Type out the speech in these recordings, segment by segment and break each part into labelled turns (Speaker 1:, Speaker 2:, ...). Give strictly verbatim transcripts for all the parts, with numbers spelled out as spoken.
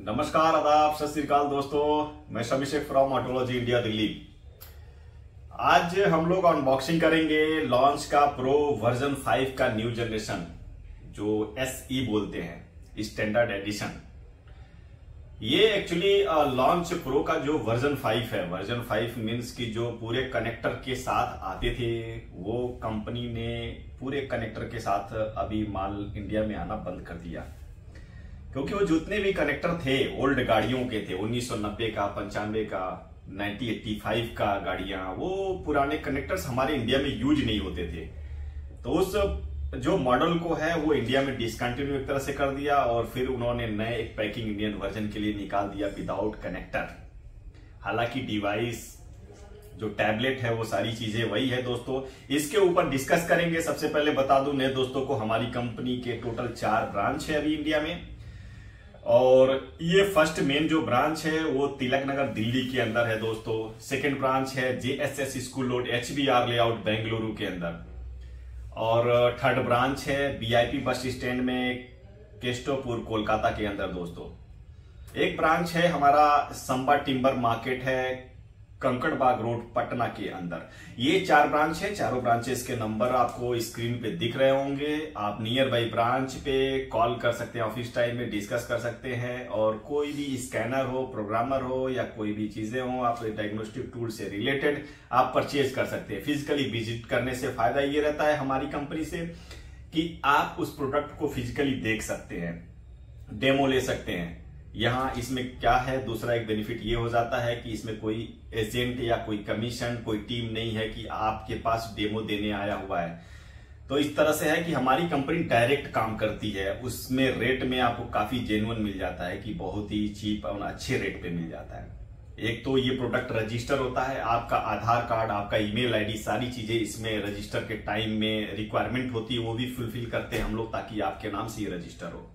Speaker 1: नमस्कार, आदाब, सत श्री अकाल दोस्तों। मैं Abhishek from Autology India Delhi. आज हम लोग अनबॉक्सिंग करेंगे लॉन्च का प्रो वर्जन फाइव का न्यू जनरेशन, जो एस ई बोलते हैं, स्टैंडर्ड एडिशन। ये एक्चुअली लॉन्च प्रो का जो वर्जन फाइव है, वर्जन फाइव मीन्स कि जो पूरे कनेक्टर के साथ आते थे वो कंपनी ने पूरे कनेक्टर के साथ अभी माल इंडिया में आना बंद कर दिया, क्योंकि वो जितने भी कनेक्टर थे ओल्ड गाड़ियों के थे, उन्नीस सौ नब्बे का, पंचानवे का, नाइनटीन एटी फाइव का गाड़ियां, वो पुराने कनेक्टर्स हमारे इंडिया में यूज नहीं होते थे। तो उस जो मॉडल को है वो इंडिया में डिसकंटिन्यू एक तरह से कर दिया और फिर उन्होंने नए एक पैकिंग इंडियन वर्जन के लिए निकाल दिया विदाउट कनेक्टर। हालांकि डिवाइस जो टैबलेट है वो सारी चीजें वही है दोस्तों। इसके ऊपर डिस्कस करेंगे। सबसे पहले बता दूं नए दोस्तों को, हमारी कंपनी के टोटल चार ब्रांच है अभी इंडिया में, और ये फर्स्ट मेन जो ब्रांच है वो तिलक नगर दिल्ली के अंदर है दोस्तों। सेकंड ब्रांच है J S S school road H B R layout Bengaluru के अंदर, और थर्ड ब्रांच है V I P bus stand में केस्टोपुर कोलकाता के अंदर दोस्तों। एक ब्रांच है हमारा संबा टिम्बर मार्केट है कंकड़बाग रोड पटना के अंदर। ये चार ब्रांच है। चारों ब्रांचेस के नंबर आपको स्क्रीन पे दिख रहे होंगे। आप नियर बाई ब्रांच पे कॉल कर सकते हैं, ऑफिस टाइम में डिस्कस कर सकते हैं, और कोई भी स्कैनर हो, प्रोग्रामर हो, या कोई भी चीजें हो आप डायग्नोस्टिक टूल से रिलेटेड आप परचेज कर सकते हैं। फिजिकली विजिट करने से फायदा ये रहता है हमारी कंपनी से कि आप उस प्रोडक्ट को फिजिकली देख सकते हैं, डेमो ले सकते हैं। यहाँ इसमें क्या है, दूसरा एक बेनिफिट ये हो जाता है कि इसमें कोई एजेंट या कोई कमीशन, कोई टीम नहीं है कि आपके पास डेमो देने आया हुआ है। तो इस तरह से है कि हमारी कंपनी डायरेक्ट काम करती है, उसमें रेट में आपको काफी जेन्युइन मिल जाता है कि बहुत ही चीप और अच्छे रेट पे मिल जाता है। एक तो ये प्रोडक्ट रजिस्टर होता है, आपका आधार कार्ड, आपका ईमेल आईडी, सारी चीजें इसमें रजिस्टर के टाइम में रिक्वायरमेंट होती है, वो भी फुलफिल करते हैं हम लोग ताकि आपके नाम से ये रजिस्टर हो।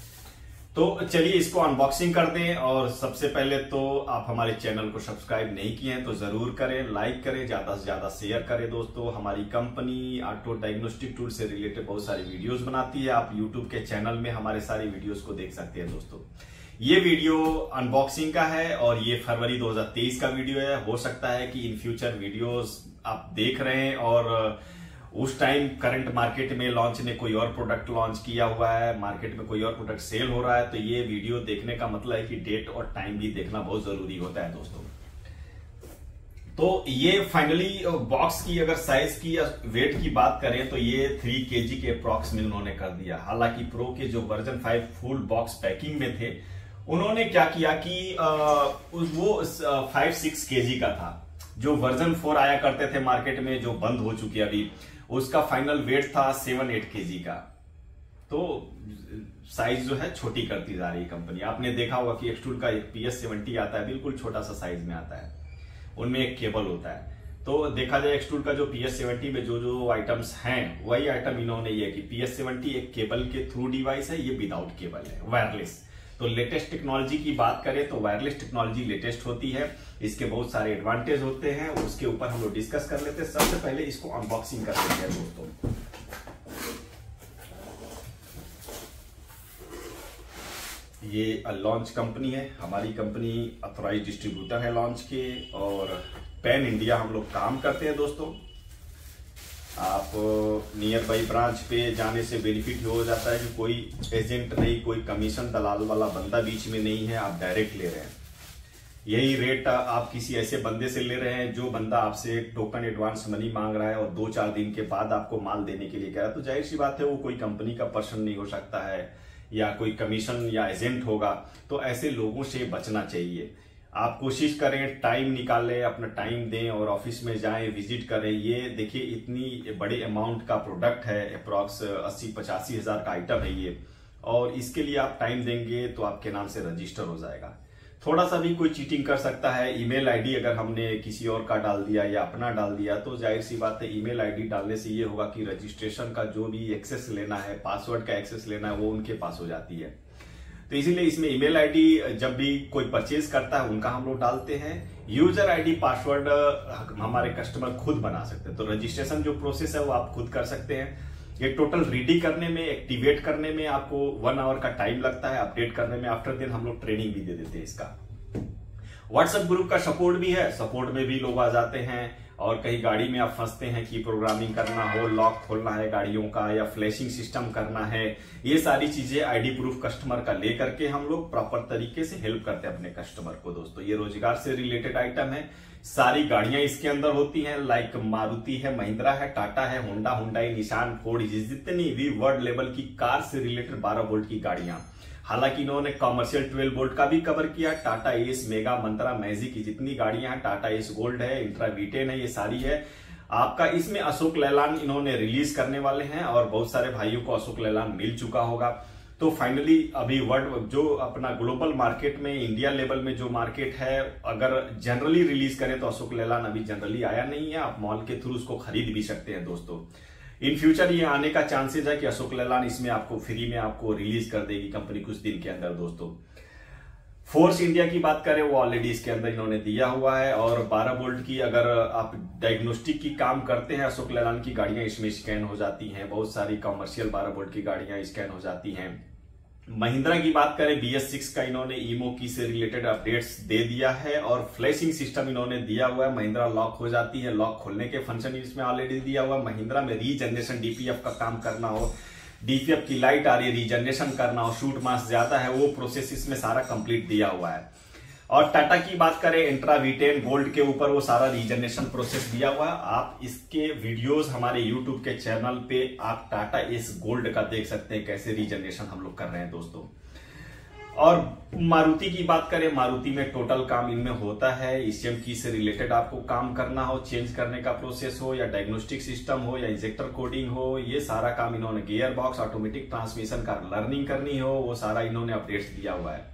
Speaker 1: तो चलिए इसको अनबॉक्सिंग कर दें। और सबसे पहले तो आप हमारे चैनल को सब्सक्राइब नहीं किए हैं तो जरूर करें, लाइक करें, ज्यादा से ज्यादा शेयर करें दोस्तों। हमारी कंपनी ऑटो डायग्नोस्टिक टूल से रिलेटेड बहुत सारी वीडियोस बनाती है। आप यूट्यूब के चैनल में हमारे सारी वीडियोस को देख सकते हैं दोस्तों। ये वीडियो अनबॉक्सिंग का है और ये फरवरी दो हजार तेईस का वीडियो है। हो सकता है कि इन फ्यूचर वीडियोस आप देख रहे हैं और उस टाइम करंट मार्केट में लॉन्च ने कोई और प्रोडक्ट लॉन्च किया हुआ है, मार्केट में कोई और प्रोडक्ट सेल हो रहा है, तो ये वीडियो देखने का मतलब है कि डेट और टाइम भी देखना बहुत जरूरी होता है दोस्तों। तो ये फाइनली बॉक्स की अगर साइज की या वेट की बात करें तो ये थ्री केजी के अप्रॉक्स में उन्होंने कर दिया। हालांकि प्रो के जो version five full box packing में थे उन्होंने क्या किया कि आ, वो फाइव सिक्स केजी का था। जो वर्जन फोर आया करते थे मार्केट में, जो बंद हो चुकी है अभी, उसका फाइनल वेट था सेवन एट केजी का। तो साइज जो है छोटी करती जा रही है कंपनी। आपने देखा होगा कि एक्सट्रूड का एक पी एस सेवेंटी आता है, बिल्कुल छोटा सा साइज में आता है, उनमें एक केबल होता है। तो देखा जाए एक्सट्रूड का जो पी एस सेवेंटी में जो जो आइटम्स हैं वही आइटम इन्होंने ये कि पी एस सेवेंटी एक केबल के थ्रू डिवाइस है, ये विदाउट केबल है, वायरलेस। तो लेटेस्ट टेक्नोलॉजी की बात करें तो वायरलेस टेक्नोलॉजी लेटेस्ट होती है, इसके बहुत सारे एडवांटेज होते हैं, उसके ऊपर हम लोग डिस्कस कर लेते हैं। सबसे पहले इसको अनबॉक्सिंग करते हैं दोस्तों। ये लॉन्च कंपनी है, हमारी कंपनी ऑथराइज डिस्ट्रीब्यूटर है लॉन्च के, और पैन इंडिया हम लोग काम करते हैं दोस्तों। आप नियर बाई ब्रांच पे जाने से बेनिफिट हो जाता है कि कोई एजेंट नहीं, कोई कमीशन दलाल वाला बंदा बीच में नहीं है, आप डायरेक्ट ले रहे हैं। यही रेट आप किसी ऐसे बंदे से ले रहे हैं जो बंदा आपसे टोकन एडवांस मनी मांग रहा है और दो चार दिन के बाद आपको माल देने के लिए कह रहा है, तो जाहिर सी बात है वो कोई कंपनी का पर्सन नहीं हो सकता है या कोई कमीशन या एजेंट होगा। तो ऐसे लोगों से बचना चाहिए। आप कोशिश करें, टाइम निकालें, अपना टाइम दें और ऑफिस में जाएं, विजिट करें। ये देखिए इतनी बड़े अमाउंट का प्रोडक्ट है, अप्रॉक्स अस्सी पचासी हजार का आइटम है ये, और इसके लिए आप टाइम देंगे तो आपके नाम से रजिस्टर हो जाएगा। थोड़ा सा भी कोई चीटिंग कर सकता है। ईमेल आईडी अगर हमने किसी और का डाल दिया या अपना डाल दिया तो जाहिर सी बात है ईमेल आईडी डालने से ये होगा कि रजिस्ट्रेशन का जो भी एक्सेस लेना है, पासवर्ड का एक्सेस लेना है, वो उनके पास हो जाती है। तो इसीलिए इसमें ईमेल आईडी जब भी कोई परचेज करता है उनका हम लोग डालते हैं। यूजर आईडी पासवर्ड हमारे कस्टमर खुद बना सकते हैं। तो रजिस्ट्रेशन जो प्रोसेस है वो आप खुद कर सकते हैं। ये टोटल रेडी करने में, एक्टिवेट करने में आपको वन आवर का टाइम लगता है, अपडेट करने में आफ्टर दिन हम लोग ट्रेनिंग भी दे देते हैं इसका। व्हाट्सएप ग्रुप का सपोर्ट भी है, सपोर्ट में भी लोग आ जाते हैं। और कहीं गाड़ी में आप फंसते हैं कि प्रोग्रामिंग करना हो, लॉक खोलना है गाड़ियों का या फ्लैशिंग सिस्टम करना है, ये सारी चीजें आईडी प्रूफ कस्टमर का लेकर के हम लोग प्रॉपर तरीके से हेल्प करते हैं अपने कस्टमर को। दोस्तों ये रोजगार से रिलेटेड आइटम है, सारी गाड़ियां इसके अंदर होती हैं, लाइक मारुति है, महिंद्रा है, टाटा है, होंडा, हुंडई, निशान, फोर्ड, जितनी भी वर्ल्ड लेवल की कार से रिलेटेड बारह वोल्ट की गाड़ियां। हालांकि इन्होंने कॉमर्शियल ट्वेल्व वोल्ट का भी कवर किया। Tata Ace, Mega, Mantra, Magic की जितनी गाड़ियां हैं, टाटा एस गोल्ड है, इंट्रा वीटेन है, ये सारी है आपका। इसमें अशोक लेलैंड इन्होंने रिलीज करने वाले हैं और बहुत सारे भाइयों को अशोक लेलैंड मिल चुका होगा। तो फाइनली अभी वर्ल्ड जो अपना ग्लोबल मार्केट में, इंडिया लेवल में जो मार्केट है, अगर जनरली रिलीज करें तो अशोक लेलैंड अभी जनरली आया नहीं है, आप मॉल के थ्रू उसको खरीद भी सकते हैं। दोस्तों इन फ्यूचर ये आने का चांसेस है कि अशोक लेलैंड इसमें आपको फ्री में आपको रिलीज कर देगी कंपनी कुछ दिन के अंदर। दोस्तों फोर्स इंडिया की बात करें, वो ऑलरेडी इसके अंदर इन्होंने दिया हुआ है। और बारह वोल्ट की अगर आप डायग्नोस्टिक की काम करते हैं, अशोक लेलैंड की गाड़ियां इसमें स्कैन हो जाती हैं। बहुत सारी कमर्शियल बारह वोल्ट की गाड़ियां स्कैन हो जाती हैं। महिंद्रा की बात करें, बी एस सिक्स का इन्होंने ईमो की से रिलेटेड अपडेट्स दे दिया है और फ्लैशिंग सिस्टम इन्होंने दिया हुआ है। महिंद्रा लॉक हो जाती है, लॉक खोलने के फंक्शन इसमें ऑलरेडी दिया हुआ है। महिंद्रा में रीजनरेशन डीपीएफ का काम करना हो, डीपीएफ की लाइट आ रही है, रीजनरेशन करना हो, शूट मास ज्यादा है, वो प्रोसेस इसमें सारा कंप्लीट दिया हुआ है। और टाटा की बात करें, इंट्रा वीटेन गोल्ड के ऊपर वो सारा रीजनरेशन प्रोसेस दिया हुआ है। आप इसके वीडियोस हमारे यूट्यूब के चैनल पे आप टाटा एस गोल्ड का देख सकते हैं कैसे रीजनरेशन हम लोग कर रहे हैं। दोस्तों और मारुति की बात करें, मारुति में टोटल काम इनमें होता है। ईसीएम की से रिलेटेड आपको काम करना हो, चेंज करने का प्रोसेस हो, या डायग्नोस्टिक सिस्टम हो, या इंजेक्टर कोडिंग हो, ये सारा काम इन्होंने, गियर बॉक्स, ऑटोमेटिक ट्रांसमिशन का लर्निंग करनी हो, वो सारा इन्होंने अपडेट्स दिया हुआ है।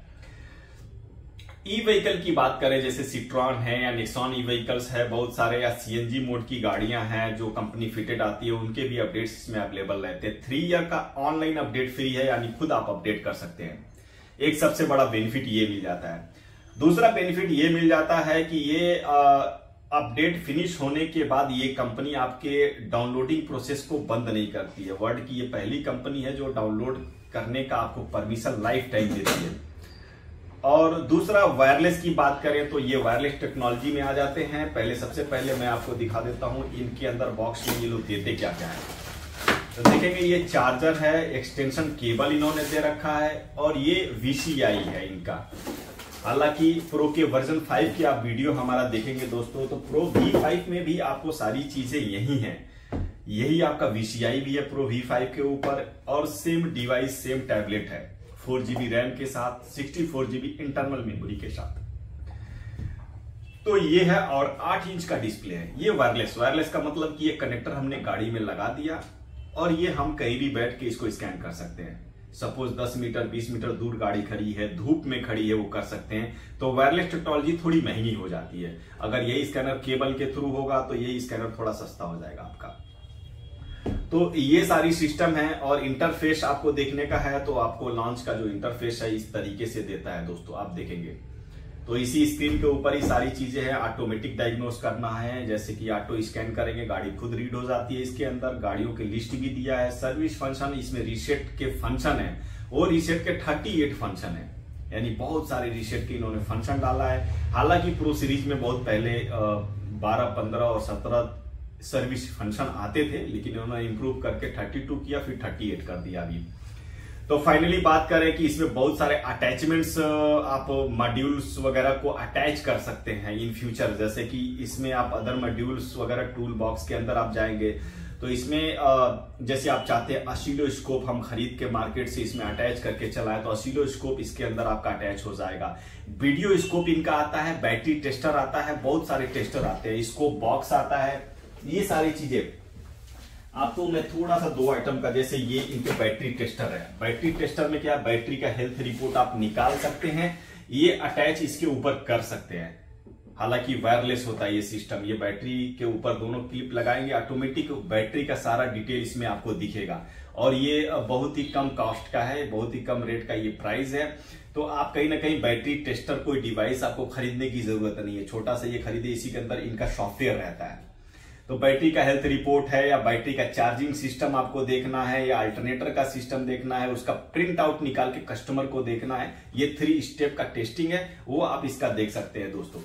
Speaker 1: ई व्हीकल की बात करें, जैसे सिट्रॉन है या निक्सॉन ई व्हीकल्स है, बहुत सारे, या सीएनजी मोड की गाड़ियां हैं जो कंपनी फिटेड आती है, उनके भी अपडेट्स इसमें अवेलेबल रहते हैं। थ्री ईयर का ऑनलाइन अपडेट फ्री है, यानी खुद आप अपडेट कर सकते हैं। एक सबसे बड़ा बेनिफिट ये मिल जाता है। दूसरा बेनिफिट ये मिल जाता है कि ये अपडेट फिनिश होने के बाद ये कंपनी आपके डाउनलोडिंग प्रोसेस को बंद नहीं करती है। वर्ल्ड की ये पहली कंपनी है जो डाउनलोड करने का आपको परमिशन लाइफ टाइम देती है। और दूसरा वायरलेस की बात करें तो ये वायरलेस टेक्नोलॉजी में आ जाते हैं। पहले सबसे पहले मैं आपको दिखा देता हूं इनके अंदर बॉक्स में ये लोग देते क्या क्या है। तो देखेंगे ये चार्जर है, एक्सटेंशन केबल इन्होंने दे रखा है, और ये वीसीआई है इनका। हालांकि प्रो के वर्जन फाइव की आप वीडियो हमारा देखेंगे दोस्तों, तो प्रो वी फाइव में भी आपको सारी चीजें यही हैं। यही आपका वीसीआई भी है प्रो वी फाइव के ऊपर, और सेम डिवाइस, सेम टैबलेट है, फोर जीबी रैम के साथ, sixty four GB internal memory के साथ। तो ये है, और आठ इंच का डिस्प्ले है। ये वायरलेस वायरलेस का मतलब कि ये कनेक्टर हमने गाड़ी में लगा दिया और ये हम कहीं भी बैठ के इसको स्कैन कर सकते हैं। सपोज दस मीटर बीस मीटर दूर गाड़ी खड़ी है, धूप में खड़ी है, वो कर सकते हैं। तो वायरलेस टेक्नोलॉजी थोड़ी महंगी हो जाती है। अगर यही स्कैनर केबल के थ्रू होगा तो यही स्कैनर थोड़ा सस्ता हो जाएगा आपका। तो ये सारी सिस्टम है, और इंटरफेस आपको देखने का है तो आपको लॉन्च का जो इंटरफेस है इस तरीके से देता है। दोस्तों आप देखेंगे तो इसी स्क्रीन के ऊपर ही सारी चीजें हैं। ऑटोमेटिक डायग्नोस करना है, जैसे कि ऑटो स्कैन करेंगे, गाड़ी खुद रीड हो जाती है। इसके अंदर गाड़ियों की लिस्ट भी दिया है, सर्विस फंक्शन, इसमें रीसेट के फंक्शन है, और रीसेट के अड़तीस फंक्शन है, यानी बहुत सारे रीसेट के इन्होंने फंक्शन डाला है। हालांकि प्रो सीरीज में बहुत पहले बारह, पंद्रह और सत्रह सर्विस फंक्शन आते थे, लेकिन उन्होंने इंप्रूव करके बत्तीस किया, फिर अड़तीस कर दिया अभी। तो फाइनली बात करें कि इसमें बहुत सारे अटैचमेंट्स, आप मॉड्यूल्स वगैरह को अटैच कर सकते हैं इन फ्यूचर। जैसे कि इसमें आप अदर मॉड्यूल्स वगैरह टूल बॉक्स के अंदर आप जाएंगे तो इसमें जैसे आप चाहते हैं ऑसिलोस्कोप हम खरीद के मार्केट से इसमें अटैच करके चलाए, तो ऑसिलोस्कोप इसके अंदर आपका अटैच हो जाएगा। वीडियो स्कोप इनका आता है, बैटरी टेस्टर आता है, बहुत सारे टेस्टर आते हैं, स्कोप बॉक्स आता है, ये सारी चीजें आपको मैं थोड़ा सा दो आइटम का, जैसे ये इनके बैटरी टेस्टर है। बैटरी टेस्टर में क्या, बैटरी का हेल्थ रिपोर्ट आप निकाल सकते हैं, ये अटैच इसके ऊपर कर सकते हैं। हालांकि वायरलेस होता है ये सिस्टम, ये बैटरी के ऊपर दोनों क्लिप लगाएंगे, ऑटोमेटिक बैटरी का सारा डिटेल इसमें आपको दिखेगा। और ये बहुत ही कम कॉस्ट का है, बहुत ही कम रेट का ये प्राइस है। तो आप कहीं ना कहीं बैटरी टेस्टर कोई डिवाइस आपको खरीदने की जरूरत नहीं है, छोटा सा ये खरीदे, इसी के अंदर इनका सॉफ्टवेयर रहता है। तो बैटरी का हेल्थ रिपोर्ट है या बैटरी का चार्जिंग सिस्टम आपको देखना है या अल्टरनेटर का सिस्टम देखना है, उसका प्रिंट आउट निकाल के कस्टमर को देखना है, ये थ्री स्टेप का टेस्टिंग है, वो आप इसका देख सकते हैं दोस्तों।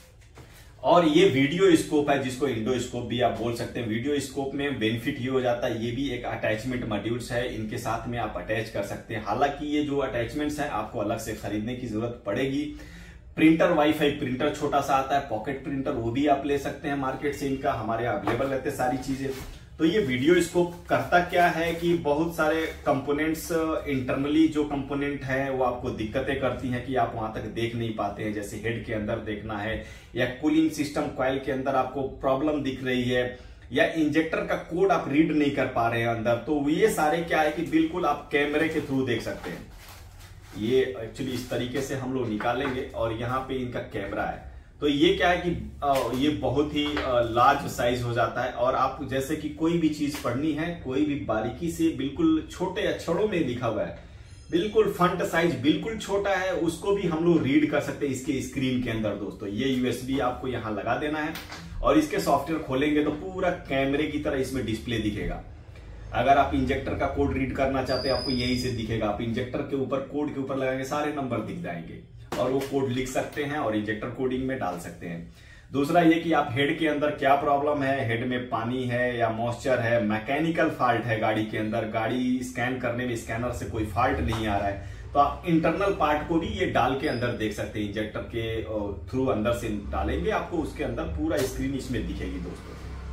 Speaker 1: और ये वीडियो स्कोप है, जिसको इंडो स्कोप भी आप बोल सकते हैं। वीडियो स्कोप में बेनिफिट ये हो जाता है, ये भी एक अटैचमेंट मॉड्यूल्स है, इनके साथ में आप अटैच कर सकते हैं। हालांकि ये जो अटैचमेंट्स है आपको अलग से खरीदने की जरूरत पड़ेगी। प्रिंटर, वाईफाई प्रिंटर छोटा सा आता है, पॉकेट प्रिंटर वो भी आप ले सकते हैं मार्केट से, इनका हमारे यहाँ अवेलेबल रहते हैं सारी चीजें। तो ये वीडियो स्कोप करता क्या है कि बहुत सारे कंपोनेंट्स, इंटरनली जो कंपोनेंट है वो आपको दिक्कतें करती हैं कि आप वहां तक देख नहीं पाते हैं। जैसे हेड के अंदर देखना है या कूलिंग सिस्टम कॉइल के अंदर आपको प्रॉब्लम दिख रही है या इंजेक्टर का कोड आप रीड नहीं कर पा रहे हैं अंदर, तो ये सारे क्या है कि बिल्कुल आप कैमरे के थ्रू देख सकते हैं। ये एक्चुअली इस तरीके से हम लोग निकालेंगे और यहाँ पे इनका कैमरा है। तो ये क्या है कि ये बहुत ही लार्ज साइज हो जाता है और आप जैसे कि कोई भी चीज पढ़नी है, कोई भी बारीकी से, बिल्कुल छोटे अक्षरों में लिखा हुआ है, बिल्कुल फंट साइज बिल्कुल छोटा है, उसको भी हम लोग रीड कर सकते हैं इसके स्क्रीन के अंदर दोस्तों। ये यूएसबी आपको यहाँ लगा देना है और इसके सॉफ्टवेयर खोलेंगे तो पूरा कैमरे की तरह इसमें डिस्प्ले दिखेगा। अगर आप इंजेक्टर का कोड रीड करना चाहते हैं आपको यहीं से दिखेगा, आप इंजेक्टर के ऊपर कोड के ऊपर लगाएंगे सारे नंबर दिख जाएंगे और वो कोड लिख सकते हैं और इंजेक्टर कोडिंग में डाल सकते हैं। दूसरा ये कि आप हेड के अंदर क्या प्रॉब्लम है, हेड में पानी है या मॉइस्चर है, मैकेनिकल फॉल्ट है गाड़ी के अंदर, गाड़ी स्कैन करने में स्कैनर से कोई फॉल्ट नहीं आ रहा है, तो आप इंटरनल पार्ट को भी ये डाल के अंदर देख सकते हैं। इंजेक्टर के थ्रू अंदर से डालेंगे आपको उसके अंदर पूरा स्क्रीन इसमें दिखेगी दोस्तों।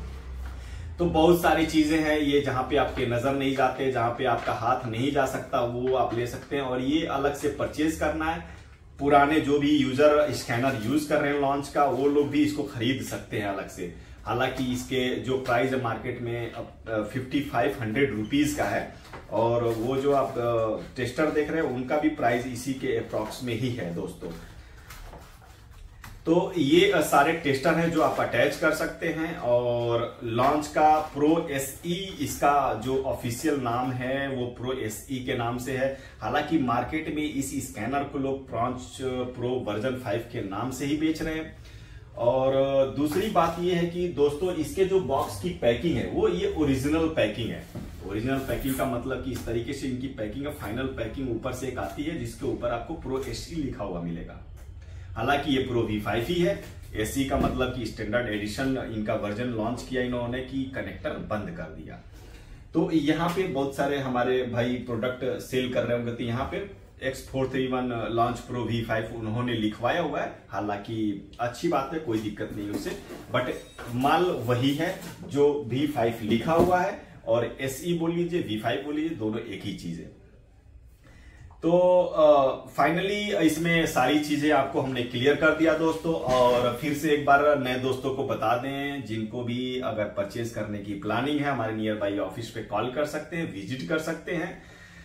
Speaker 1: तो बहुत सारी चीजें हैं ये, जहां पे आपके नजर नहीं जाते, जहां पे आपका हाथ नहीं जा सकता, वो आप ले सकते हैं। और ये अलग से परचेज करना है। पुराने जो भी यूजर स्कैनर यूज कर रहे हैं लॉन्च का, वो लोग भी इसको खरीद सकते हैं अलग से। हालांकि इसके जो प्राइस है मार्केट में फिफ्टी फाइव हंड्रेड रुपीज का है और वो जो आप टेस्टर देख रहे हैं उनका भी प्राइस इसी के अप्रॉक्स में ही है दोस्तों। तो ये सारे टेस्टर हैं जो आप अटैच कर सकते हैं। और लॉन्च का प्रो एसई इसका जो ऑफिशियल नाम है वो प्रो एसई के नाम से है। हालांकि मार्केट में इस स्कैनर को लोग लॉन्च प्रो वर्जन फाइव के नाम से ही बेच रहे हैं। और दूसरी बात ये है कि दोस्तों इसके जो बॉक्स की पैकिंग है वो ये ओरिजिनल पैकिंग है। ओरिजिनल पैकिंग का मतलब कि इस तरीके से इनकी पैकिंग है। फाइनल पैकिंग ऊपर से एक आती है जिसके ऊपर आपको प्रो एसई लिखा हुआ मिलेगा। हालांकि ये प्रो वी फाइव ही है। एसई का मतलब कि स्टैंडर्ड एडिशन इनका वर्जन लॉन्च किया इन्होंने कि कनेक्टर बंद कर दिया। तो यहाँ पे बहुत सारे हमारे भाई प्रोडक्ट सेल कर रहे होंगे, तो यहाँ पे X four three one Launch pro V five उन्होंने लिखवाया हुआ है। हालांकि अच्छी बात है, कोई दिक्कत नहीं उससे, बट माल वही है जो वी फाइव लिखा हुआ है और एसई बोल लीजिए वी फाइव बोल लीजिए, दोनों एक ही चीज है। तो फाइनली uh, इसमें सारी चीजें आपको हमने क्लियर कर दिया दोस्तों। और फिर से एक बार नए दोस्तों को बता दें, जिनको भी अगर परचेज करने की प्लानिंग है हमारे नियर बाई ऑफिस पे कॉल कर सकते हैं, विजिट कर सकते हैं।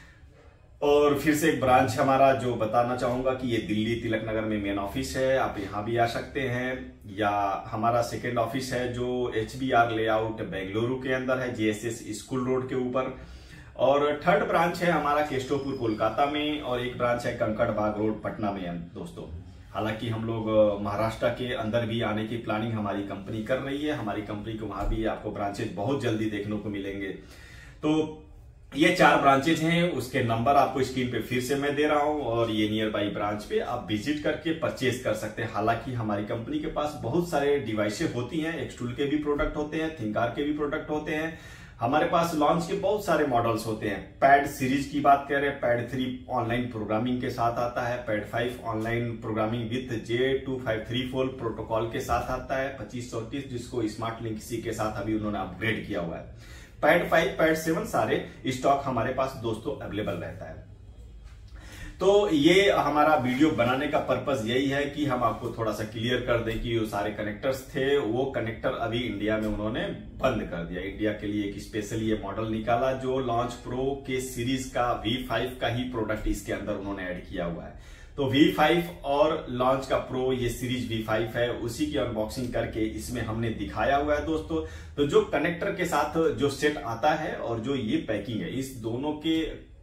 Speaker 1: और फिर से एक ब्रांच हमारा जो बताना चाहूंगा कि ये दिल्ली तिलक नगर में मेन ऑफिस है, आप यहाँ भी आ सकते हैं। या हमारा सेकेंड ऑफिस है जो H B R layout Bengaluru के अंदर है, जेएसएस स्कूल रोड के ऊपर। और थर्ड ब्रांच है हमारा केस्टोपुर कोलकाता में और एक ब्रांच है कंकड़ बाग रोड पटना में दोस्तों। हालांकि हम लोग महाराष्ट्र के अंदर भी आने की प्लानिंग हमारी कंपनी कर रही है। हमारी कंपनी को वहां भी आपको ब्रांचेज बहुत जल्दी देखने को मिलेंगे। तो ये चार ब्रांचेज हैं, उसके नंबर आपको स्क्रीन पे फिर से मैं दे रहा हूं और ये नियर बाई ब्रांच पे आप विजिट करके परचेज कर सकते हैं। हालांकि हमारी कंपनी के पास बहुत सारे डिवाइसें होती हैं, एक्सटूल के भी प्रोडक्ट होते हैं, थिंकार के भी प्रोडक्ट होते हैं। हमारे पास लॉन्च के बहुत सारे मॉडल्स होते हैं। पैड सीरीज की बात करें, पैड थ्री ऑनलाइन प्रोग्रामिंग के साथ आता है, pad five online programming with J two five three four protocol के साथ आता है पच्चीस सौ तीस, जिसको स्मार्ट लिंक सी के साथ अभी उन्होंने अपग्रेड किया हुआ है। पैड फाइव, पैड सेवन सारे स्टॉक हमारे पास दोस्तों अवेलेबल रहता है। तो ये हमारा वीडियो बनाने का पर्पस यही है कि हम आपको थोड़ा सा क्लियर कर दें कि जो सारे कनेक्टर्स थे वो कनेक्टर अभी इंडिया में उन्होंने बंद कर दिया। इंडिया के लिए एक स्पेशली ये मॉडल निकाला जो लॉन्च प्रो के सीरीज का वी फाइव का ही प्रोडक्ट इसके अंदर उन्होंने ऐड किया हुआ है। तो वी फाइव और लॉन्च का प्रो ये सीरीज वी फाइव है, उसी की अनबॉक्सिंग करके इसमें हमने दिखाया हुआ है दोस्तों। तो जो कनेक्टर के साथ जो सेट आता है और जो ये पैकिंग है, इस दोनों के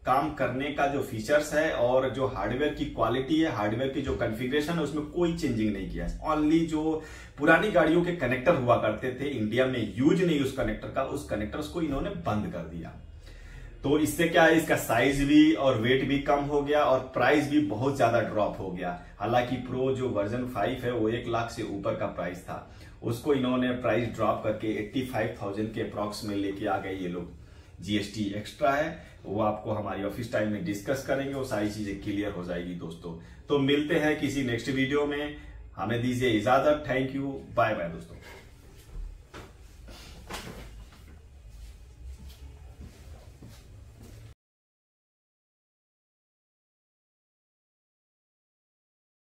Speaker 1: काम करने का जो फीचर्स है और जो हार्डवेयर की क्वालिटी है, हार्डवेयर की जो कॉन्फ़िगरेशन है, उसमें कोई चेंजिंग नहीं किया है। ओनली जो पुरानी गाड़ियों के कनेक्टर हुआ करते थे इंडिया में यूज नहीं उस कनेक्टर का, उस कनेक्टर्स को इन्होंने बंद कर दिया। तो इससे क्या है, इसका साइज भी और वेट भी कम हो गया और प्राइस भी बहुत ज्यादा ड्रॉप हो गया। हालांकि प्रो जो वर्जन फाइव है वो एक लाख से ऊपर का प्राइस था, उसको इन्होंने प्राइस ड्रॉप करके पचासी हज़ार के अप्रॉक्स में लेके आ गए ये लोग। जीएसटी एक्स्ट्रा है, वो आपको हमारी ऑफिस टाइम में डिस्कस करेंगे, वो सारी चीजें क्लियर हो जाएगी दोस्तों। तो मिलते हैं किसी नेक्स्ट वीडियो में, हमें दीजिए इजाजत। थैंक यू, बाय बाय दोस्तों।